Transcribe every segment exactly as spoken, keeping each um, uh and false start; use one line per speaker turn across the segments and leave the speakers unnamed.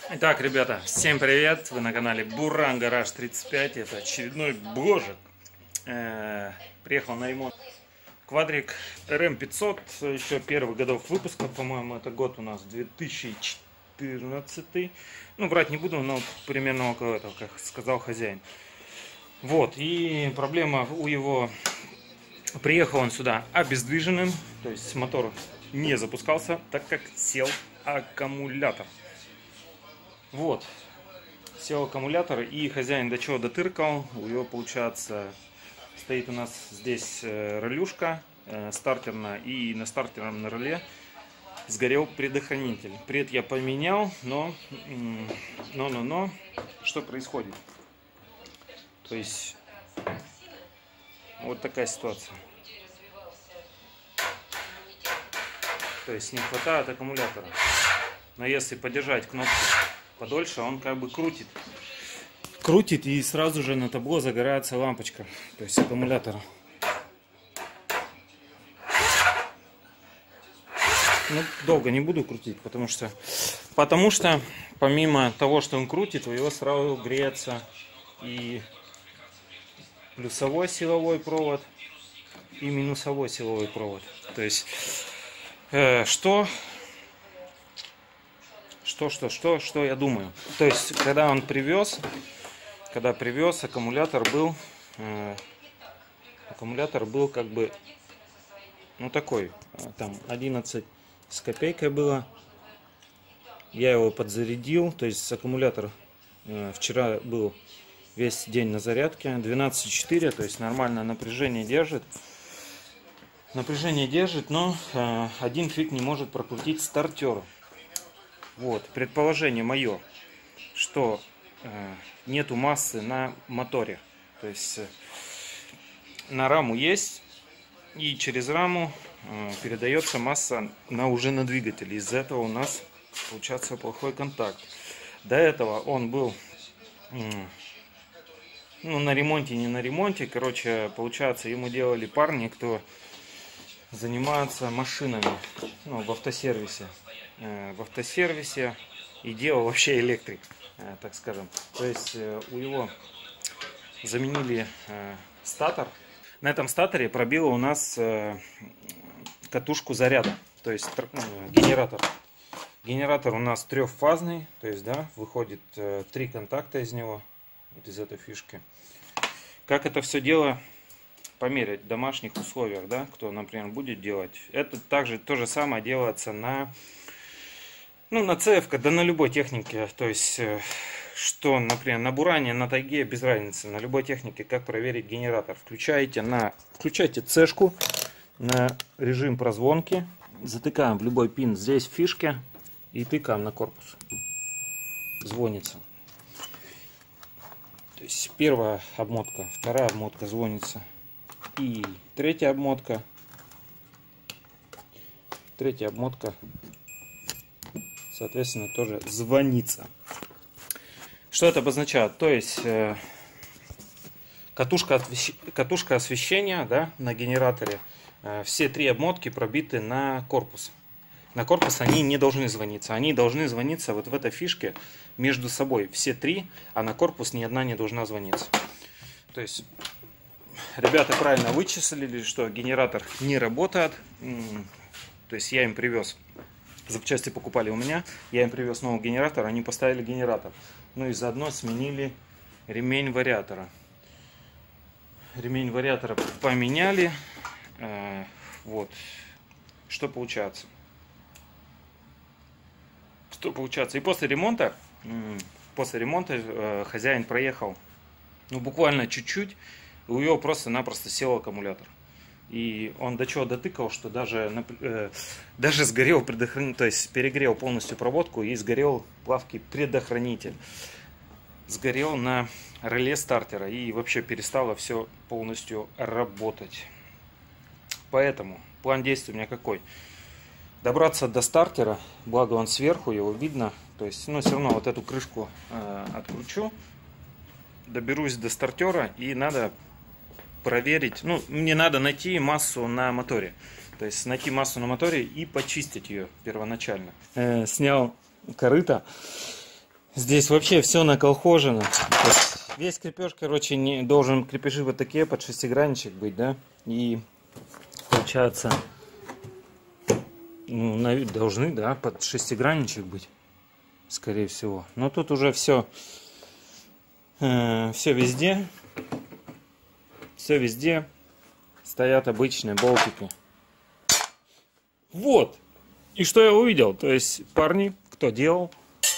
Итак, ребята, всем привет! Вы на канале Буран Гараж тридцать пять. Это очередной бложек. Э-э, приехал на ремонт квадрик эр эм пятьсот. Еще первых годов выпуска, по-моему, это год у нас две тысячи четырнадцатый. Ну, брать не буду, но примерно около этого, как сказал хозяин. Вот, и проблема у его... Приехал он сюда обездвиженным, то есть мотор не запускался, так как сел аккумулятор. Вот, сел аккумулятор, и хозяин до чего дотыркал. У него, получается, стоит у нас здесь релюшка э, стартерная, и на стартерном на реле сгорел предохранитель. Пред я поменял, но, но, но, но, что происходит? То есть, вот такая ситуация. То есть не хватает аккумулятора. Но если подержать кнопку подольше, он как бы крутит. Крутит, и сразу же на табло загорается лампочка. То есть аккумулятора. Ну, долго не буду крутить, потому что, потому что помимо того, что он крутит, у него сразу греется и плюсовой силовой провод, и минусовой силовой провод. То есть, э, что... Что, что, что, что я думаю? То есть, когда он привез, когда привез, аккумулятор был, э, аккумулятор был как бы, ну такой, там одиннадцать с копейкой было. Я его подзарядил, то есть аккумулятор э, вчера был весь день на зарядке, двенадцать и четыре, то есть нормальное напряжение держит. Напряжение держит, но э, один фиг не может прокрутить стартер. Вот, предположение мое, что э, нету массы на моторе. То есть э, на раму есть, и через раму э, передается масса на, уже на двигатель. Из-за этого у нас получается плохой контакт. До этого он был э, ну, на ремонте, не на ремонте. Короче, получается, ему делали парни, кто занимается машинами, ну, в автосервисе. В автосервисе и делал вообще электрик, так скажем. То есть у него заменили статор. На этом статоре пробило у нас катушку заряда, то есть генератор. Генератор у нас трехфазный, то есть, да, выходит три контакта из него, вот из этой фишки. Как это все дело померять в домашних условиях, да, кто, например, будет делать? Это также то же самое делается на Ну, на цэ эф, да на любой технике, то есть, что, например, на буране, на тайге, без разницы, на любой технике, как проверить генератор. Включаете на, включаете цешку на режим прозвонки, затыкаем в любой пин здесь в фишке и тыкаем на корпус. Звонится. То есть, первая обмотка, вторая обмотка звонится и третья обмотка, третья обмотка, соответственно, тоже звонится. Что это обозначает? То есть э, катушка, катушка освещения, да, на генераторе. Э, все три обмотки пробиты на корпус. На корпус они не должны звониться. Они должны звониться вот в этой фишке между собой. Все три, а на корпус ни одна не должна звониться. То есть ребята правильно вычислили, что генератор не работает. То есть я им привез. Запчасти покупали у меня, я им привез новый генератор, они поставили генератор. Ну и заодно сменили ремень вариатора. Ремень вариатора поменяли. Э, вот. Что получается? Что получается? И после ремонта, после ремонта э, хозяин проехал, ну буквально чуть-чуть, и у него просто-напросто сел аккумулятор. И он до чего дотыкал, что даже, э, даже сгорел предохранитель, то есть перегрел полностью проводку и сгорел плавкий предохранитель. Сгорел на реле стартера и вообще перестало все полностью работать. Поэтому план действий у меня какой? Добраться до стартера, благо он сверху, его видно. То есть, ну, все равно вот эту крышку э, откручу, доберусь до стартера, и надо проверить, ну, мне надо найти массу на моторе. То есть найти массу на моторе и почистить ее первоначально. Э, снял корыто Здесь вообще все наколхожено. Весь крепеж, короче, не должен крепежи вот такие под шестигранничек быть, да? И получается, ну, на вид должны, да, под шестигранничек быть, скорее всего. Но тут уже все, э, все везде, все везде стоят обычные болтики. Вот. И что я увидел? То есть парни, кто делал,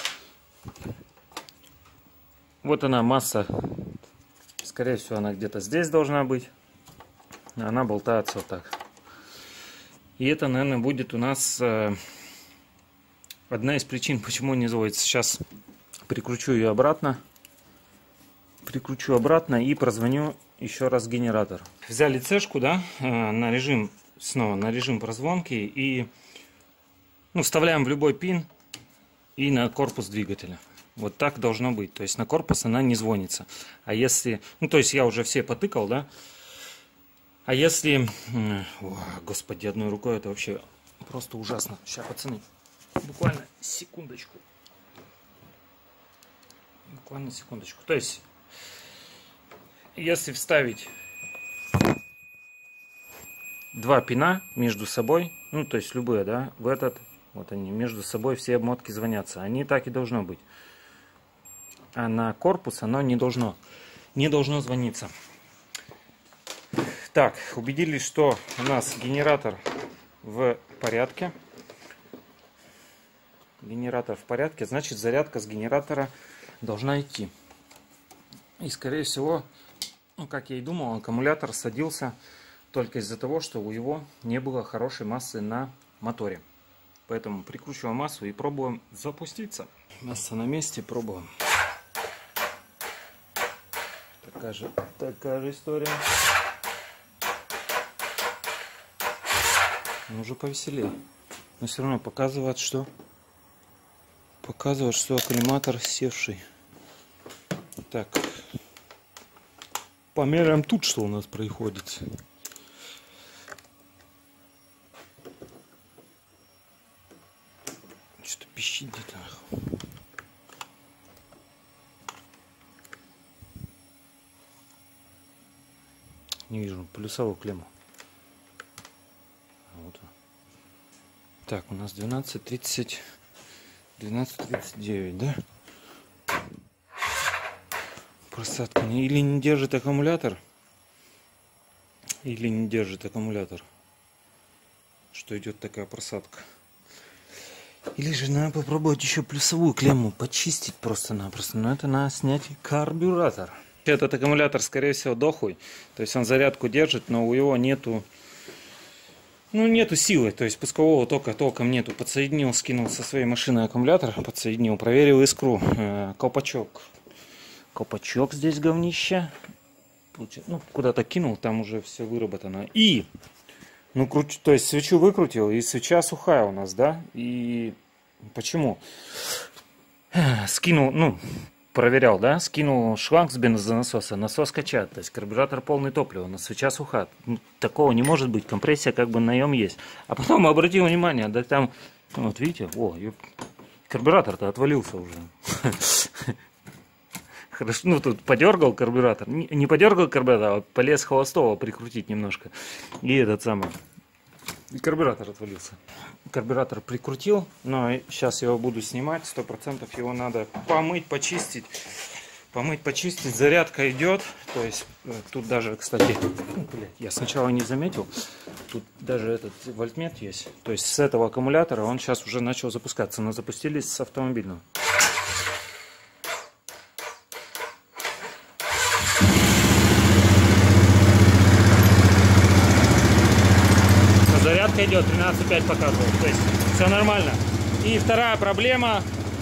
вот она масса, скорее всего она где-то здесь должна быть, она болтается вот так. И это, наверное, будет у нас э, одна из причин, почему не заводится. Сейчас прикручу ее обратно, прикручу обратно и прозвоню еще раз генератор. Взяли цешку, да, э, на режим, снова на режим прозвонки и, ну, вставляем в любой пин и на корпус двигателя. Вот так должно быть. То есть на корпус она не звонится. А если... Ну, то есть я уже все потыкал, да? А если... О, господи, одной рукой это вообще просто ужасно. Сейчас, пацаны, буквально секундочку. Буквально секундочку. То есть, если вставить два пина между собой, ну, то есть любые, да, в этот... Вот они между собой все обмотки звонятся. Они так и должно быть. А на корпус оно не должно. Не должно звониться. Так, убедились, что у нас генератор в порядке. Генератор в порядке, значит зарядка с генератора должна идти. И скорее всего, ну, как я и думал, аккумулятор садился только из-за того, что у него не было хорошей массы на моторе. Поэтому прикручиваем массу и пробуем запуститься. Масса на месте, пробуем. Такая же, такая же история. Но уже повеселее. Но все равно показывает, что показывает, что аккумулятор севший. Так. Померяем тут, что у нас происходит. Что-то пищит где-то. Не вижу плюсовую клемму. Вот. Так, у нас двенадцать тридцать, двенадцать тридцать девять, да? Просадка. Или не держит аккумулятор, или не держит аккумулятор, что идет такая просадка. Или же надо попробовать еще плюсовую клемму почистить просто-напросто. Но это надо снять карбюратор. Этот аккумулятор, скорее всего, дохлый. То есть он зарядку держит, но у него нету, ну, нету силы. То есть пускового тока толком нету. Подсоединил, скинул со своей машины аккумулятор, подсоединил, проверил искру. Э, колпачок. Колпачок здесь говнище. Ну, куда-то кинул, там уже все выработано. И, ну, кручу, то есть свечу выкрутил, и свеча сухая у нас, да? И почему? Скинул, ну... Проверял, да, скинул шланг с бензонасоса, насос качает, то есть карбюратор полный топлива, но свеча суха. Ну, такого не может быть, компрессия как бы наем есть. А потом обратил внимание, да там, вот видите, о, карбюратор-то отвалился уже. Хорошо, ну тут подергал карбюратор, не, не подергал карбюратор, а полез холостого прикрутить немножко. И этот самый, и карбюратор отвалился. Карбюратор прикрутил, но сейчас я его буду снимать, сто процентов его надо помыть, почистить. Помыть, почистить, зарядка идет, то есть тут даже, кстати, ну, блядь, я сначала не заметил, тут даже этот вольтмет есть, то есть с этого аккумулятора он сейчас уже начал запускаться, но запустились с автомобильного. Зарядка идет, тринадцать пять показывает, то есть все нормально. И вторая проблема.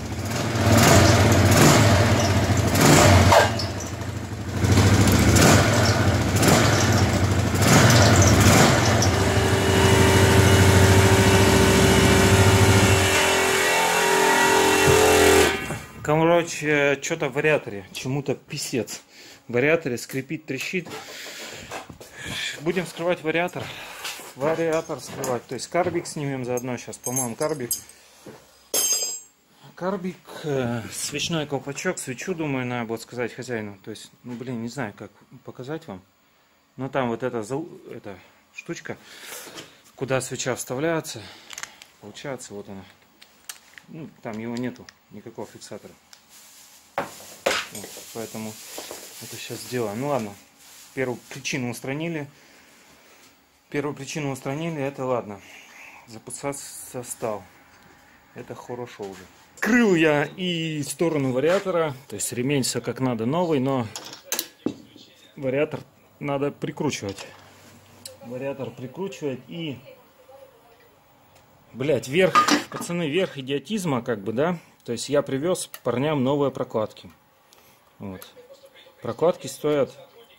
Короче, что-то в вариаторе, чему-то писец. В вариаторе скрипит, трещит. Будем скрывать вариатор. Вариатор скрывать. То есть карбик снимем заодно сейчас. По-моему, карбик. карбик, э, свечной колпачок, свечу, думаю, надо будет сказать хозяину. То есть, ну, блин, не знаю, как показать вам. Но там вот эта, эта штучка, куда свеча вставляется, получается, вот она. Ну, там его нету, никакого фиксатора. Вот, поэтому это сейчас сделаем. Ну ладно, первую причину устранили. Первую причину устранили, это ладно. Запускаться стал. Это хорошо уже. Скрыл я и сторону вариатора. То есть ремень все как надо новый, но вариатор надо прикручивать. Вариатор прикручивать и... Блять, верх, пацаны, верх идиотизма, как бы, да. То есть я привез парням новые прокладки. Вот. Прокладки стоят,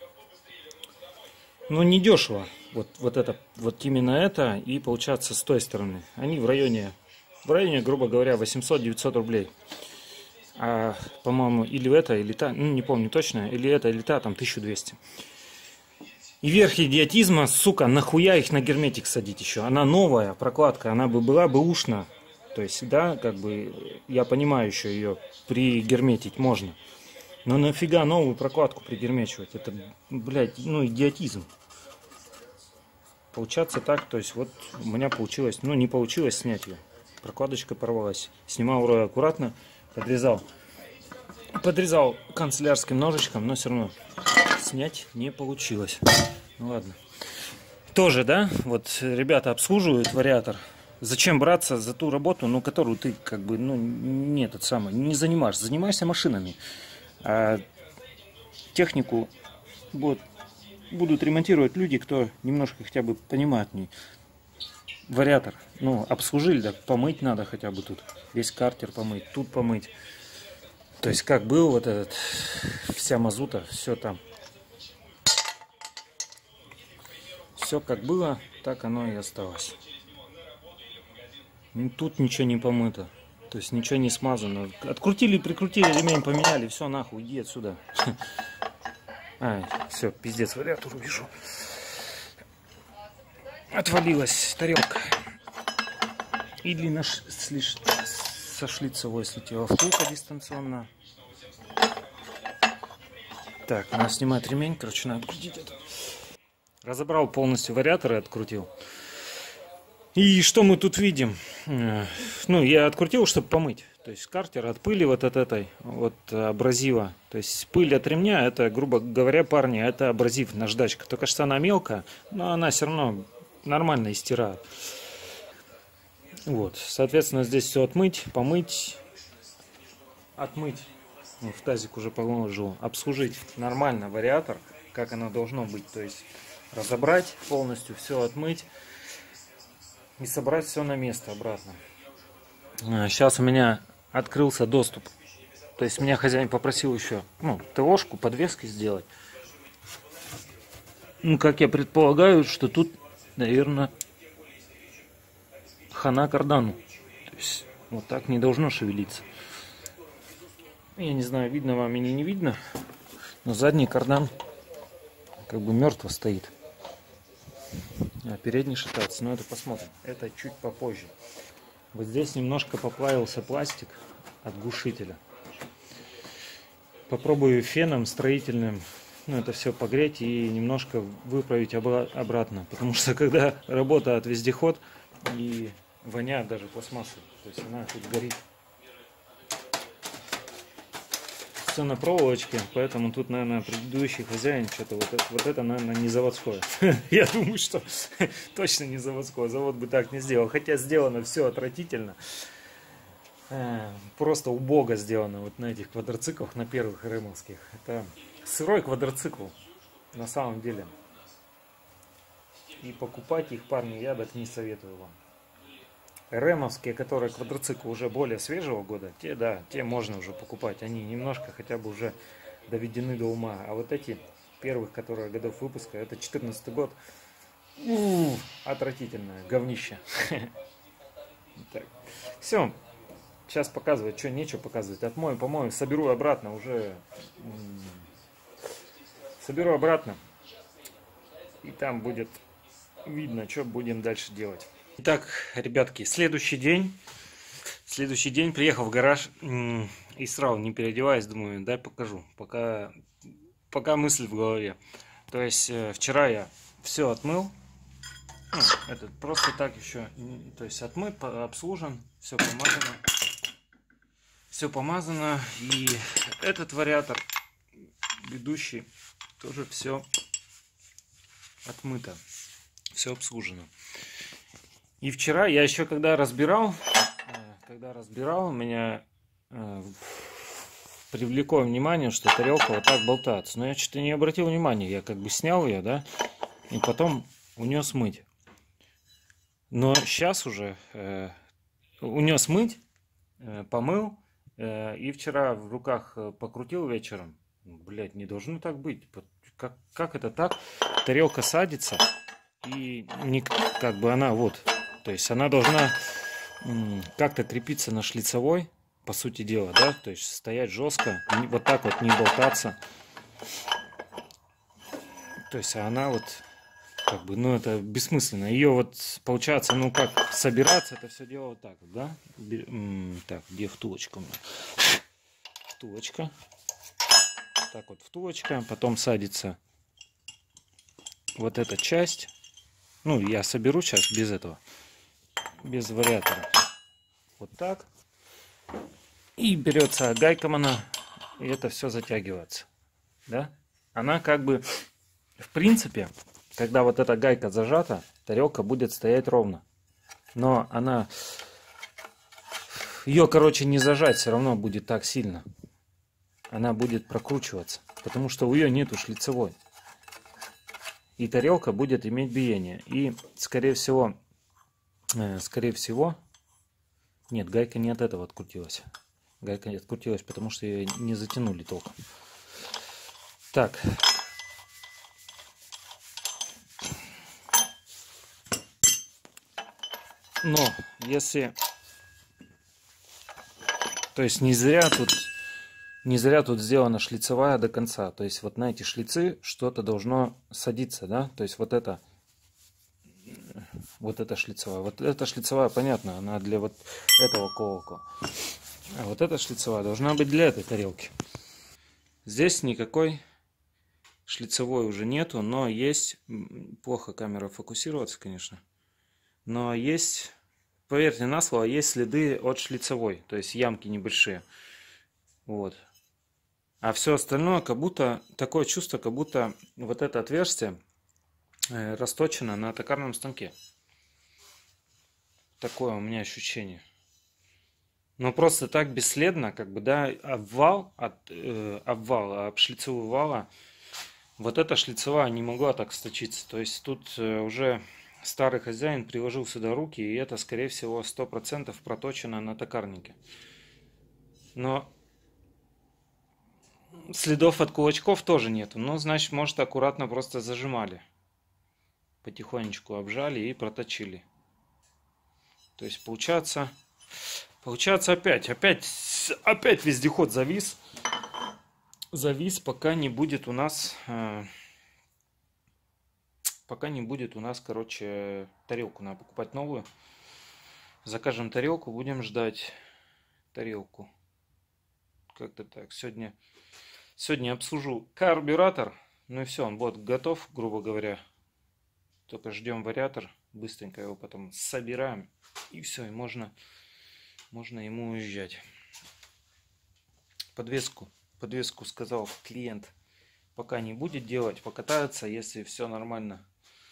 ну, не дешево. Вот, вот это, вот именно это, и получается с той стороны. Они в районе, в районе, грубо говоря, восемьсот-девятьсот рублей. А, по-моему, или это, или та, ну, не помню точно, или это, или та, там тысяча двести. И верх идиотизма, сука, нахуя их на герметик садить еще? Она новая прокладка, она бы была бы ушна. То есть, да, как бы, я понимаю, еще ее пригерметить можно. Но нафига новую прокладку пригермечивать? Это, блядь, ну, идиотизм. Получаться так, то есть, вот у меня получилось, ну, не получилось снять ее. Прокладочка порвалась. Снимал вроде аккуратно, подрезал. Подрезал канцелярским ножичком, но все равно снять не получилось. Ну ладно. Тоже, да, вот ребята обслуживают вариатор. Зачем браться за ту работу, ну, которую ты, как бы, ну, не этот самый, не занимаешься. Занимаешься машинами. А технику вот, будут ремонтировать люди, кто немножко хотя бы понимает в ней. Вариатор, ну, обслужили, да, помыть надо хотя бы тут. Весь картер помыть, тут помыть. То есть, как был вот этот, вся мазута, все там. Все как было, так оно и осталось. Тут ничего не помыто. То есть ничего не смазано. Открутили, прикрутили, ремень поменяли, все, нахуй, иди отсюда. Ай, все, пиздец, вариатор увижу. Отвалилась тарелка. И длина слиш... со шлицевой слетела втулка дистанционно. Так, надо снимать ремень, короче, надо открутить это. Разобрал полностью вариатор и открутил. И что мы тут видим? Ну, я открутил, чтобы помыть. То есть картер от пыли вот от этой, вот абразива. То есть пыль от ремня, это, грубо говоря, парни, это абразив, наждачка. Только что она мелкая, но она все равно нормально истирает. Вот, соответственно, здесь все отмыть, помыть, отмыть. Ну, в тазик уже положил. Обслужить нормально вариатор, как оно должно быть. То есть разобрать полностью, все отмыть. И собрать все на место обратно. Сейчас у меня открылся доступ. То есть меня хозяин попросил еще, ну, ТОшку, подвески сделать. Ну, как я предполагаю, что тут, наверное, хана кардану. То есть вот так не должно шевелиться. Я не знаю, видно вам или не видно, но задний кардан как бы мертво стоит. А передний шатается, но это посмотрим. Это чуть попозже. Вот здесь немножко поплавился пластик от глушителя. Попробую феном строительным, ну, это все погреть и немножко выправить обратно. Потому что когда работа от вездеход и воняет даже пластмасса, то есть она тут горит. Все на проволочке, поэтому тут, наверное, предыдущий хозяин что-то вот это, вот это, наверное, не заводское. Я думаю, что точно не заводское. Завод бы так не сделал. Хотя сделано все отвратительно. Просто убого сделано вот на этих квадроциклах, на первых рэмовских. Это сырой квадроцикл на самом деле. И покупать их, парни, я так не советую вам. Рэмовские, которые квадроциклы уже более свежего года, те, да, те можно уже покупать. Они немножко хотя бы уже доведены до ума. А вот эти первых, которые годов выпуска, это четырнадцатый год. У-у-у, отвратительное говнище. Так. Все. Сейчас показывать, что нечего показывать. Отмою, помою, соберу обратно уже. Соберу обратно. И там будет видно, что будем дальше делать. Итак, ребятки, следующий день. Следующий день приехал в гараж и сразу, не переодеваясь, думаю, дай покажу, пока, пока мысль в голове. То есть вчера я все отмыл, этот просто так еще, то есть отмыт, обслужен, все помазано, все помазано, и этот вариатор ведущий тоже все отмыто, все обслужено. И вчера я еще когда разбирал, когда разбирал, меня э, привлекло внимание, что тарелка вот так болтается. Но я что-то не обратил внимания, я как бы снял ее, да, и потом унес мыть. Но сейчас уже э, унес мыть, э, помыл, э, и вчера в руках покрутил вечером. Блять, не должно так быть. Как, как это так? Тарелка садится, и не, как бы она вот, то есть она должна как-то крепиться на шлицевой, по сути дела, да, то есть стоять жестко, вот так вот не болтаться. То есть она вот, как бы, ну это бессмысленно. Ее вот, получается, ну как собираться, это все дело вот так вот, да. Так, где втулочка у меня? Втулочка. Так вот, втулочка, потом садится вот эта часть. Ну, я соберу сейчас без этого, без вариатора. Вот так. И берется гайком она, и это все затягивается. Да? Она как бы, в принципе, когда вот эта гайка зажата, тарелка будет стоять ровно. Но она, ее, короче, не зажать все равно будет так сильно. Она будет прокручиваться, потому что у нее нету шлицевой. И тарелка будет иметь биение. И, скорее всего, э, скорее всего, нет, гайка не от этого открутилась. Гайка не открутилась, потому что ее не затянули толком. Так. Но, если... То есть, не зря тут... Не зря тут сделана шлицевая до конца. То есть вот на эти шлицы что-то должно садиться, да? То есть вот это, вот эта шлицевая. Вот эта шлицевая, понятно, она для вот этого колокола. А вот эта шлицевая должна быть для этой тарелки. Здесь никакой шлицевой уже нету, но есть, плохо камера фокусироваться, конечно, но есть, поверьте на слово, есть следы от шлицевой, то есть ямки небольшие. Вот. А все остальное, как будто, такое чувство, как будто вот это отверстие э, расточено на токарном станке. Такое у меня ощущение. Но просто так бесследно, как бы, да, обвал от э, обвала, об шлицевую вала, вот эта шлицевая не могла так сточиться. То есть тут э, уже старый хозяин приложил сюда руки, и это, скорее всего, сто процентов проточено на токарнике. Но следов от кулачков тоже нету. Ну, значит, может, аккуратно просто зажимали. Потихонечку обжали и проточили. То есть, получается... Получается, опять, опять, опять вездеход завис. Завис, пока не будет у нас... Э, пока не будет у нас, короче, тарелку. Надо покупать новую. Закажем тарелку, будем ждать тарелку. Как-то так. Сегодня... Сегодня обслужу карбюратор, ну и все, он будет готов, грубо говоря. Только ждем вариатор, быстренько его потом собираем, и все, и можно, можно ему уезжать. Подвеску, подвеску сказал клиент, пока не будет делать, покатается, если все нормально.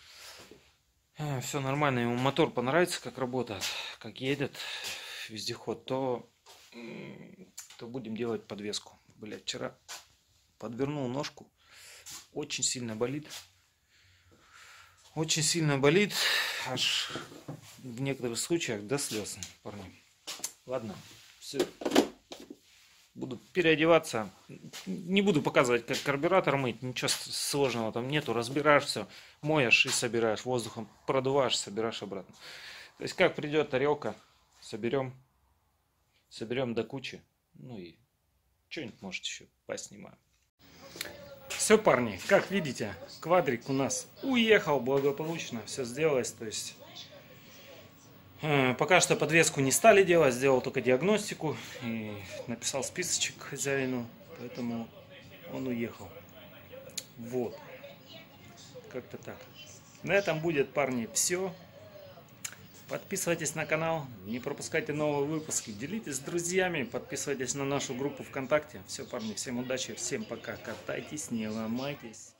Все нормально, ему мотор понравится, как работает, как едет вездеход, то, то будем делать подвеску. Блять, вчера... Подвернул ножку. Очень сильно болит. Очень сильно болит. Аж в некоторых случаях до слез, парни. Ладно, все. Буду переодеваться. Не буду показывать, как карбюратор мыть. Ничего сложного там нету. Разбираешь все. Моешь и собираешь. Воздухом продуваешь, собираешь обратно. То есть как придет тарелка, соберем. Соберем до кучи. Ну и что-нибудь, может, еще поснимаем. Все, парни, как видите, квадрик у нас уехал благополучно, все сделалось, то есть Пока что подвеску не стали делать, сделал только диагностику и написал списочек хозяину, поэтому он уехал. Вот, как-то так. На этом будет, парни, все. Подписывайтесь на канал, не пропускайте новые выпуски, делитесь с друзьями, подписывайтесь на нашу группу ВКонтакте. Все, парни, всем удачи, всем пока, катайтесь, не ломайтесь.